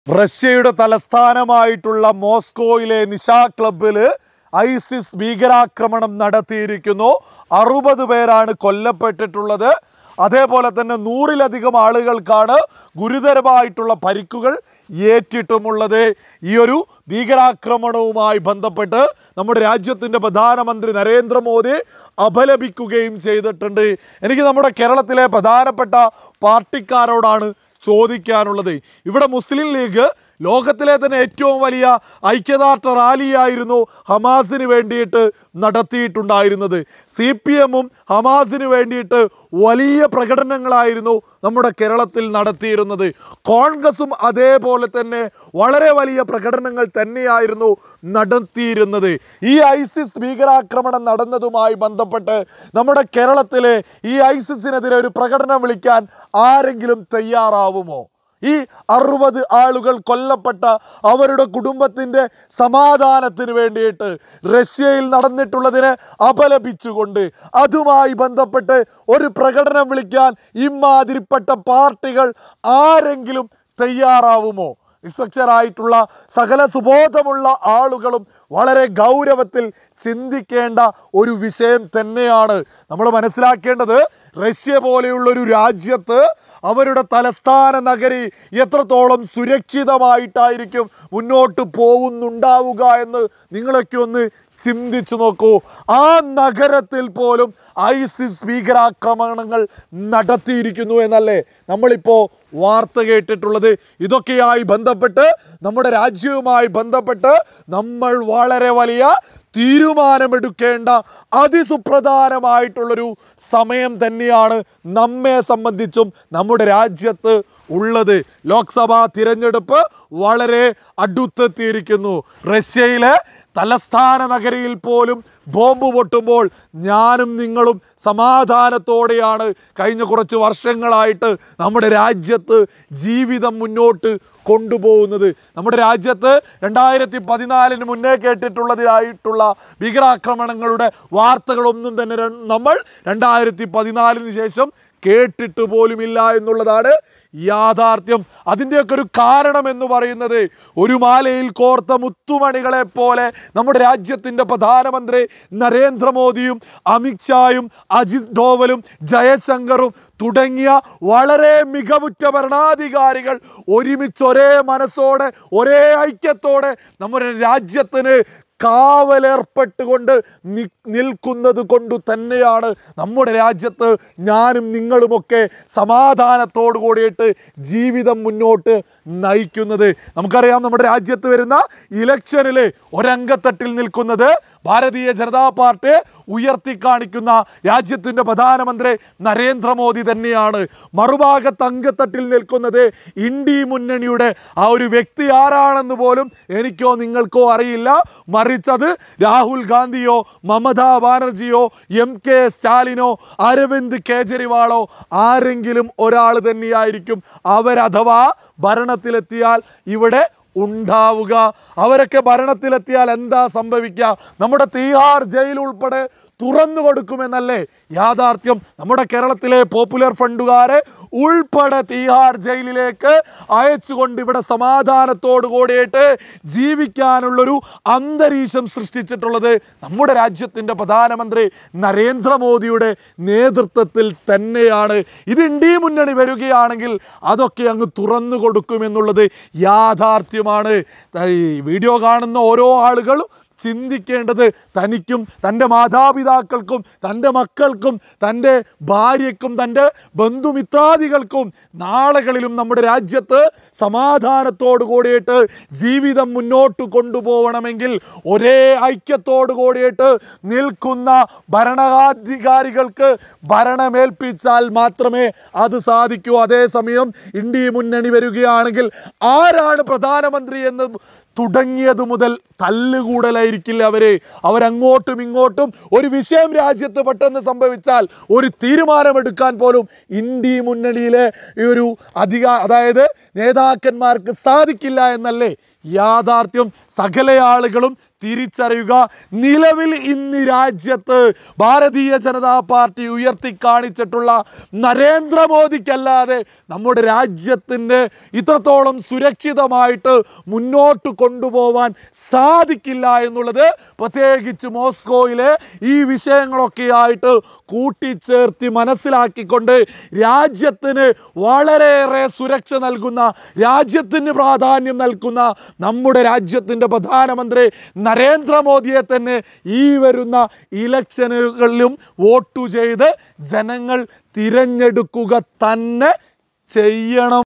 റഷ്യയുടെ തലസ്ഥാനമായിട്ടുള്ള മോസ്കോയിലെ നിശാ ക്ലബ്ബിൽ ഐസിസ് ഭീകരാക്രമണം നടത്തിയിരിക്കുന്നു. 60 പേരാണ് കൊല്ലപ്പെട്ടിട്ടുള്ളത്. അതേപോലെ തന്നെ 100-ലധികം ആളുകൾക്കാണ് ഗുരുതരമായിട്ടുള്ള പരിക്കുകൾ ഏറ്റിട്ടുമുള്ളത്. ഈ ഒരു ഭീകരാക്രമണവുമായി ബന്ധപ്പെട്ട് നമ്മുടെ രാജ്യത്തിൻ്റെ പ്രധാനമന്ത്രി നരേന്ദ്രമോദി അപലപിക്കുകയും ചെയ്തിട്ടുണ്ട്. എനിക്ക് നമ്മുടെ കേരളത്തിലെ പ്രധാനപ്പെട്ട പാർട്ടിക്കാരോടാണ് ചോദിക്കാനുള്ളത്. ഇവിടെ മുസ്ലിം ലീഗ് ലോകത്തിലെ തന്നെ ഏറ്റവും വലിയ ഐക്യദാർഢ്യ റാലിയായിരുന്നു ഹമാസിന് വേണ്ടിയിട്ട് നടത്തിയിട്ടുണ്ടായിരുന്നത്. CPM-ഉം ഹമാസിന് വേണ്ടിയിട്ട് വലിയ പ്രകടനങ്ങളായിരുന്നു നമ്മുടെ കേരളത്തിൽ നടത്തിയിരുന്നത്. കോൺഗ്രസും അതേപോലെ തന്നെ വളരെ വലിയ പ്രകടനങ്ങൾ തന്നെയായിരുന്നു നടത്തിയിരുന്നത്. ഈ ഐസിസ് ഭീകരാക്രമണം നടന്നതുമായി ബന്ധപ്പെട്ട് നമ്മുടെ കേരളത്തിലെ ഈ ഐസിസിനെതിരെ ഒരു പ്രകടനം വിളിക്കാൻ ആരെങ്കിലും തയ്യാറാവുമോ? ഈ 60 ആളുകൾ കൊല്ലപ്പെട്ട അവരുടെ കുടുംബത്തിൻ്റെ സമാധാനത്തിന് വേണ്ടിയിട്ട് റഷ്യയിൽ നടന്നിട്ടുള്ളതിനെ അപലപിച്ചുകൊണ്ട് അതുമായി ബന്ധപ്പെട്ട് ഒരു പ്രകടനം വിളിക്കാൻ ഇമാതിരിപ്പെട്ട പാർട്ടികൾ ആരെങ്കിലും തയ്യാറാവുമോ? നിഷ്പക്ഷരായിട്ടുള്ള സകല സുബോധമുള്ള ആളുകളും വളരെ ഗൗരവത്തിൽ ചിന്തിക്കേണ്ട ഒരു വിഷയം തന്നെയാണ്. നമ്മൾ മനസ്സിലാക്കേണ്ടത് റഷ്യ പോലെയുള്ളൊരു രാജ്യത്ത് അവരുടെ തലസ്ഥാന നഗരി എത്രത്തോളം സുരക്ഷിതമായിട്ടായിരിക്കും മുന്നോട്ട് പോകുന്നുണ്ടാവുക എന്ന് നിങ്ങളൊക്കെ ഒന്ന് ചിന്തിച്ചു നോക്കൂ. ആ നഗരത്തിൽ പോലും ഐസിസ് ഭീകരാക്രമണങ്ങൾ നടത്തിയിരിക്കുന്നു എന്നല്ലേ നമ്മളിപ്പോൾ വാർത്ത കേട്ടിട്ടുള്ളത്. ഇതൊക്കെയായി ബന്ധപ്പെട്ട് നമ്മുടെ രാജ്യവുമായി ബന്ധപ്പെട്ട് നമ്മൾ വളരെ വലിയ തീരുമാനമെടുക്കേണ്ട അതിസുപ്രധാനമായിട്ടുള്ളൊരു സമയം തന്നെയാണ് നമ്മെ സംബന്ധിച്ചും നമ്മുടെ രാജ്യത്ത് ഉള്ളത്. ലോക്സഭാ തിരഞ്ഞെടുപ്പ് വളരെ അടുത്തെത്തിയിരിക്കുന്നു. റഷ്യയിലെ തലസ്ഥാന നഗരിയിൽ പോലും ബോംബ് പൊട്ടുമ്പോൾ ഞാനും നിങ്ങളും സമാധാനത്തോടെയാണ് കഴിഞ്ഞ കുറച്ച് വർഷങ്ങളായിട്ട് നമ്മുടെ രാജ്യത്ത് ജീവിതം മുന്നോട്ട് കൊണ്ടുപോകുന്നത്. നമ്മുടെ രാജ്യത്ത് 2014 മുന്നേ കേട്ടിട്ടുള്ളതായിട്ടുള്ള ഭീകരാക്രമണങ്ങളുടെ വാർത്തകളൊന്നും തന്നെ നമ്മൾ 2014 ശേഷം കേട്ടിട്ട് പോലുമില്ല എന്നുള്ളതാണ് യാഥാർത്ഥ്യം. അതിൻ്റെയൊക്കെ ഒരു കാരണം എന്ന് പറയുന്നത് ഒരു മാലയിൽ കോർത്ത മുത്തുമണികളെ പോലെ നമ്മുടെ രാജ്യത്തിൻ്റെ പ്രധാനമന്ത്രി നരേന്ദ്രമോദിയും അമിത്ഷായും അജിത് ഡോവലും ജയശങ്കറും തുടങ്ങിയ വളരെ മികവുറ്റ ഭരണാധികാരികൾ ഒരുമിച്ച് ഒരേ മനസ്സോടെ ഒരേ ഐക്യത്തോടെ നമ്മുടെ രാജ്യത്തിന് കാവലേർപ്പെട്ടുകൊണ്ട് നിൽക്കുന്നത് കൊണ്ട് തന്നെയാണ് നമ്മുടെ രാജ്യത്ത് ഞാനും നിങ്ങളുമൊക്കെ സമാധാനത്തോടു കൂടിയിട്ട് ജീവിതം മുന്നോട്ട് നയിക്കുന്നത്. നമുക്കറിയാം നമ്മുടെ രാജ്യത്ത് വരുന്ന ഇലക്ഷനിൽ ഒരംഗത്തട്ടിൽ നിൽക്കുന്നത് ഭാരതീയ ജനതാ പാർട്ടിയെ ഉയർത്തിക്കാണിക്കുന്ന രാജ്യത്തിൻ്റെ പ്രധാനമന്ത്രി നരേന്ദ്രമോദി തന്നെയാണ്. മറുഭാഗത്ത് അംഗത്തട്ടിൽ നിൽക്കുന്നത് ഇന്ത്യ മുന്നണിയുടെ ആ ഒരു വ്യക്തി ആരാണെന്ന് പോലും എനിക്കോ നിങ്ങൾക്കോ അറിയില്ല. മറിച്ചത് രാഹുൽ ഗാന്ധിയോ മമതാ ബാനർജിയോ MK സ്റ്റാലിനോ അരവിന്ദ് കേജ്രിവാളോ ആരെങ്കിലും ഒരാൾ തന്നെയായിരിക്കും അവരഥവാ ഭരണത്തിലെത്തിയാൽ ഇവിടെ ഉണ്ടാവുക. അവരൊക്കെ ഭരണത്തിലെത്തിയാൽ എന്താ സംഭവിക്കുക? നമ്മുടെ തീഹാർ ജയിൽ ഉൾപ്പെടെ തുറന്നു കൊടുക്കുമെന്നല്ലേ യാഥാർത്ഥ്യം. നമ്മുടെ കേരളത്തിലെ പോപ്പുലർ ഫണ്ടുകാരെ ഉൾപ്പെടെ തീഹാർ ജയിലിലേക്ക് അയച്ചുകൊണ്ട് ഇവിടെ സമാധാനത്തോടു കൂടിയിട്ട് ജീവിക്കാനുള്ളൊരു അന്തരീക്ഷം സൃഷ്ടിച്ചിട്ടുള്ളത് നമ്മുടെ രാജ്യത്തിൻ്റെ പ്രധാനമന്ത്രി നരേന്ദ്രമോദിയുടെ നേതൃത്വത്തിൽ തന്നെയാണ്. ഇത് ഇന്ത്യ മുന്നണി വരികയാണെങ്കിൽ അതൊക്കെ അങ്ങ് തുറന്നു കൊടുക്കുമെന്നുള്ളത് യാഥാർത്ഥ്യമാണ്. ഈ വീഡിയോ കാണുന്ന ഓരോ ആളുകളും ചിന്തിക്കേണ്ടത് തനിക്കും തൻ്റെ മാതാപിതാക്കൾക്കും തൻ്റെ മക്കൾക്കും തൻ്റെ ഭാര്യയ്ക്കും തൻ്റെ ബന്ധുമിത്രാദികൾക്കും നാളുകളിലും നമ്മുടെ രാജ്യത്ത് സമാധാനത്തോടു കൂടിയിട്ട് ജീവിതം മുന്നോട്ട് കൊണ്ടുപോകണമെങ്കിൽ ഒരേ ഐക്യത്തോടു കൂടിയിട്ട് നിൽക്കുന്ന ഭരണാധികാരികൾക്ക് ഭരണമേൽപ്പിച്ചാൽ മാത്രമേ അത് സാധിക്കൂ. അതേസമയം ഇന്ത്യ മുന്നണി വരികയാണെങ്കിൽ ആരാണ് പ്രധാനമന്ത്രി എന്ന് തുടങ്ങിയത് മുതൽ തല്ലുകൂടലായിരിക്കില്ല അവരങ്ങോട്ടും ഇങ്ങോട്ടും ഒരു വിഷയം രാജ്യത്ത് പെട്ടെന്ന് സംഭവിച്ചാൽ ഒരു തീരുമാനമെടുക്കാൻ പോലും ഇന്ത്യ മുന്നണിയിലെ ഈ ഒരു അതായത് നേതാക്കന്മാർക്ക് സാധിക്കില്ല എന്നല്ലേ യാഥാർത്ഥ്യം. സകല ആളുകളും തിരിച്ചറിയുക. നിലവിൽ ഇന്ന് രാജ്യത്ത് ഭാരതീയ ജനതാ പാർട്ടി ഉയർത്തി കാണിച്ചിട്ടുള്ള നരേന്ദ്രമോദിക്കല്ലാതെ നമ്മുടെ രാജ്യത്തിൻ്റെ ഇത്രത്തോളം സുരക്ഷിതമായിട്ട് മുന്നോട്ട് കൊണ്ടുപോകാൻ സാധിക്കില്ല എന്നുള്ളത് പ്രത്യേകിച്ച് മോസ്കോയിലെ ഈ വിഷയങ്ങളൊക്കെയായിട്ട് കൂട്ടിച്ചേർത്തി മനസ്സിലാക്കിക്കൊണ്ട് രാജ്യത്തിന് വളരെയേറെ സുരക്ഷ നൽകുന്ന, രാജ്യത്തിന് പ്രാധാന്യം നൽകുന്ന നമ്മുടെ രാജ്യത്തിൻ്റെ പ്രധാനമന്ത്രി നരേന്ദ്രമോദിയെ തന്നെ ഈ വരുന്ന ഇലക്ഷനുകളിലും വോട്ട് ചെയ്ത് ജനങ്ങൾ തിരഞ്ഞെടുക്കുക തന്നെ ചെയ്യണം.